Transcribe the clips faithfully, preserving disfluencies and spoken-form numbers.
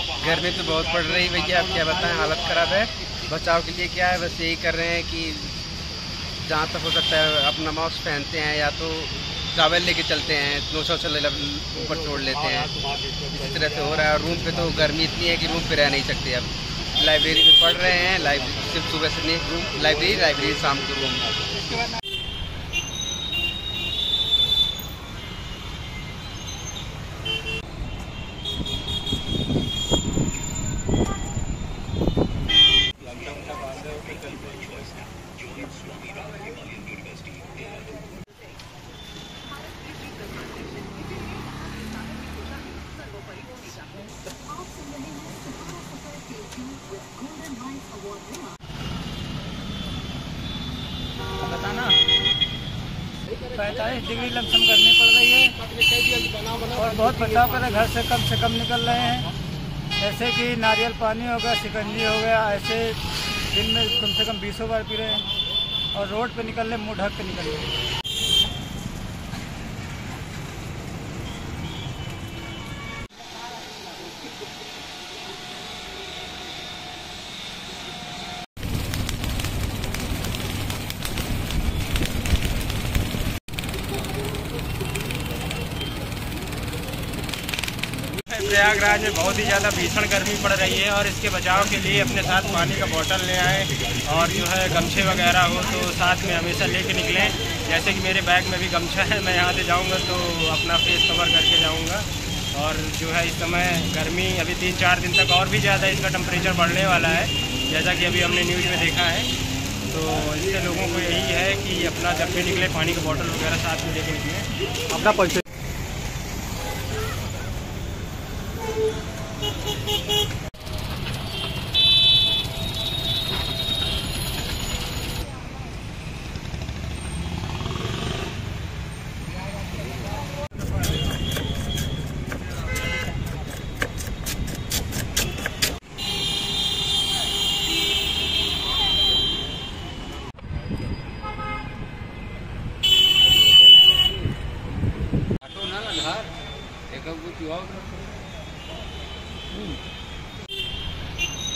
गर्मी तो बहुत पड़ रही भैया, अब क्या बताएं, हालत ख़राब है। बचाव के लिए क्या है, बस यही कर रहे हैं कि जहाँ तक हो सकता है अपना मास्क पहनते हैं या तो टॉवल लेके चलते हैं, नोशा वोशा ऊपर छोड़ लेते हैं। इसी तरह से हो रहा है। और रूम पे तो गर्मी इतनी है कि रूम पे रह नहीं सकते। अब लाइब्रेरी में पढ़ रहे हैं, लाइब्रेरी सिर्फ सुबह से नहीं, रूम लाइब्रेरी लाइब्रेरी शाम को रूम। बताना पैंतालीस डिग्री लमसम गर्मी पड़ रही है और बहुत बचाव करें, घर से कम से कम निकल रहे हैं। जैसे कि नारियल पानी हो गया, शिकंजी हो गया, ऐसे दिन में कम से कम बीसों बार पी रहे हैं। और रोड पे निकल रहे, मुँह ढक के निकल रहे हैं। प्रयागराज में बहुत ही ज़्यादा भीषण गर्मी पड़ रही है और इसके बचाव के लिए अपने साथ पानी का बोतल ले आएँ और जो है गमछे वगैरह हो तो साथ में हमेशा लेके निकलें। जैसे कि मेरे बैग में भी गमछा है, मैं यहाँ से जाऊँगा तो अपना फेस कवर करके जाऊँगा। और जो है इस समय गर्मी अभी तीन चार दिन तक और भी ज़्यादा इसका टेम्परेचर बढ़ने वाला है, जैसा कि अभी हमने न्यूज़ में देखा है। तो इससे लोगों को यही है कि अपना जब भी निकले पानी का बोतल वगैरह साथ में लेके निकलें अपना।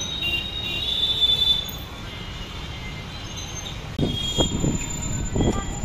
एक